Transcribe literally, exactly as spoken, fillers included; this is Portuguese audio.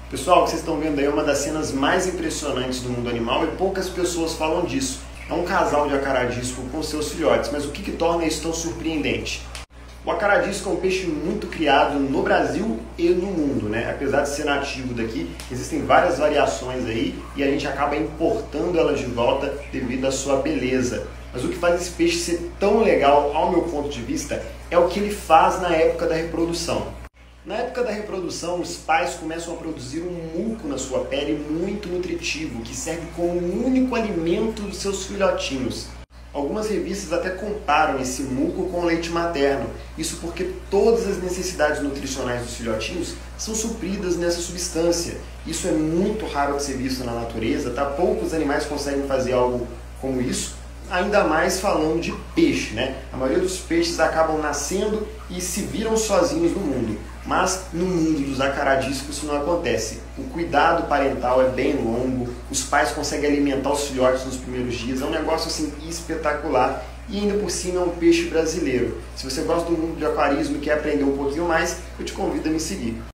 Pessoal, o que vocês estão vendo aí é uma das cenas mais impressionantes do mundo animal e poucas pessoas falam disso. É um casal de acaradisco com seus filhotes, mas o que, que torna isso tão surpreendente? O acaradisco é um peixe muito criado no Brasil e no mundo, né? Apesar de ser nativo daqui, existem várias variações aí e a gente acaba importando elas de volta devido à sua beleza. Mas o que faz esse peixe ser tão legal, ao meu ponto de vista, é o que ele faz na época da reprodução. Na época da reprodução, os pais começam a produzir um muco na sua pele muito nutritivo, que serve como o único alimento dos seus filhotinhos. Algumas revistas até comparam esse muco com o leite materno, isso porque todas as necessidades nutricionais dos filhotinhos são supridas nessa substância. Isso é muito raro de ser visto na natureza, tá? Poucos animais conseguem fazer algo como isso, ainda mais falando de peixe, né? A maioria dos peixes acabam nascendo e se viram sozinhos no mundo. Mas no mundo dos acaradiscos isso não acontece. O cuidado parental é bem longo, os pais conseguem alimentar os filhotes nos primeiros dias, é um negócio assim espetacular e ainda por cima é um peixe brasileiro. Se você gosta do mundo de aquarismo e quer aprender um pouquinho mais, eu te convido a me seguir.